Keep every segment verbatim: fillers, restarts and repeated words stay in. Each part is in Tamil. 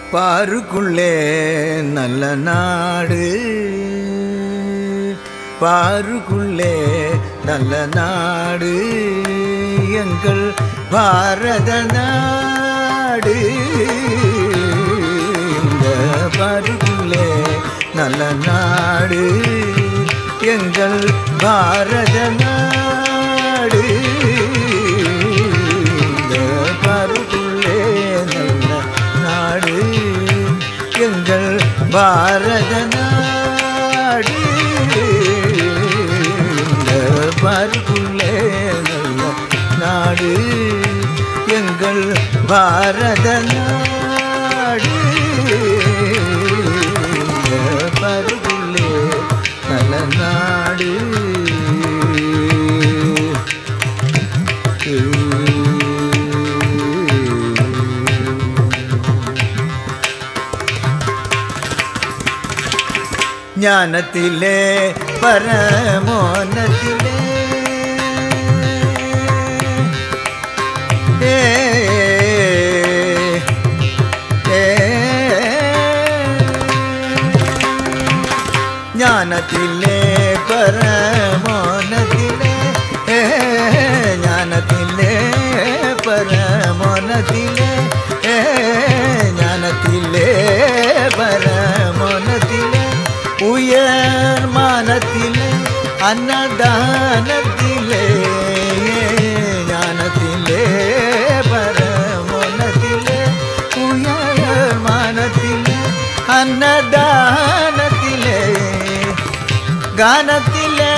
பாருக்குள்ளே நல்ல நாடு, பாருக்குள்ளே நல்ல நாடு எங்கள் பாரத நாடு. இந்த பாருக்குள்ளே நல்ல நாடு எங்கள் பாரத நாடு. இந்த பாருக்குள்ளே நல்ல நாடு எங்கள் பாரத நாடு. இந்த பாருக்குள்ளே நல்ல நாடு எங்கள் பாரத நாடு. இந்த பாருக்குள்ளே நல்ல நாடு. ஞானத்திலே பரமோன்னத்திலே ஏ ஏ ஞானத்திலே பரமோன்னத்திலே ஏ ஞானத்திலே பரமோன்னத்திலே ஏ ஞானத்திலே பரமோன்னத்திலே உயர் மானத்திலே அன்னதானத்திலே ஞானத்திலே பரமோன்னத்திலே உயர் மானத்திலே அன்னதானத்திலே கானத்திலே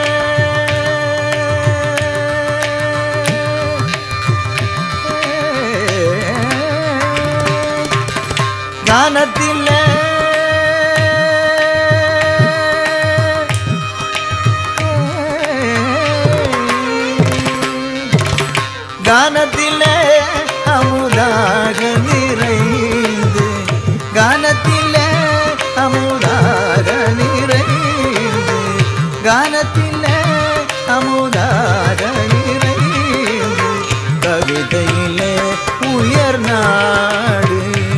கானத்திலே கானத்திலே அமுதாக நிறைந்து கானத்திலே அமுதாக நிறைந்து கானத்திலே அமுதாக நிறைந்து கவிதையிலே உயர் நாடு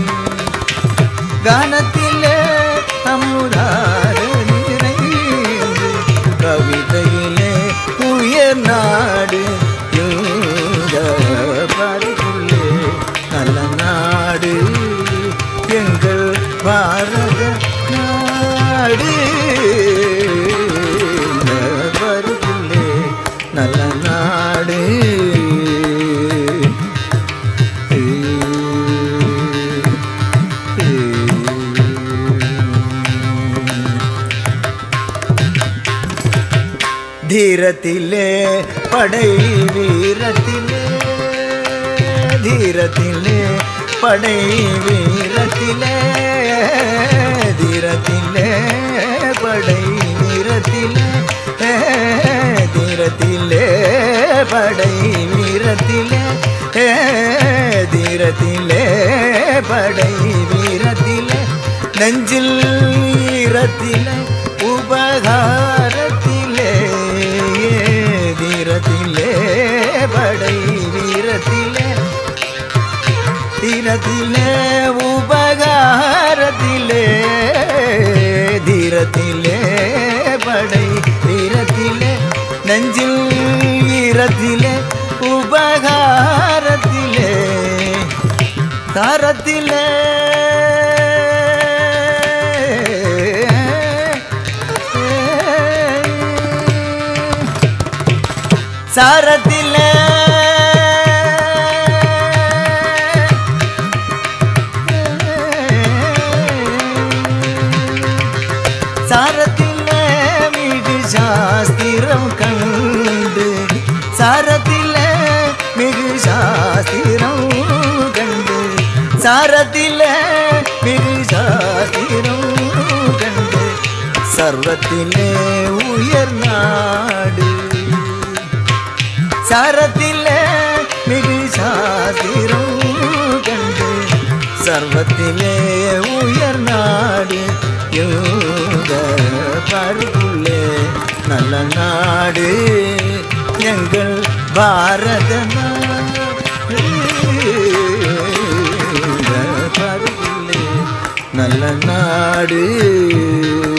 கானத்திலே அமுதாக நிறைந்து கவிதையிலே உயர் நாடு. பாருக்குள்ளே நல்ல நாடு எங்கள் பாரத நாடு. பாருக்குள்ளே நல்ல நாடு. தீரத்திலே படை வீரத்திலே தீரத்திலே படை வீரத்திலே தீரத்திலே படை வீரத்திலே தீரத்திலே படை வீரத்திலே தீரத்திலே படை வீரத்திலே நெஞ்சில் ஈரத்திலே உபகாரத்திலே தீரத்திலே படை வீரத்திலே தீரத்திலே உபகாரத்திலே தீரத்திலே படை வீரத்திலே நெஞ்சில் ஈரத்திலே உபகாரத்திலே தாரத்திலே சாரத்திலே சாரத்திலே மிகு சாஸ்திரம் கண்டு சாரத்திலே மிகு சாஸ்திரம் கண்டு சாரத்திலே மிகு சாஸ்திரம் கண்டு சர்வத்திலே உயர் நாடு சாரத்திலே மிகு சாஸ்திரம் கண்டு சர்வத்திலே உயர் நாடு. பாருக்குள்ளே நல்ல நாடு எங்கள் பாரத நாடு. பாருக்குள்ளே நல்ல நாடு.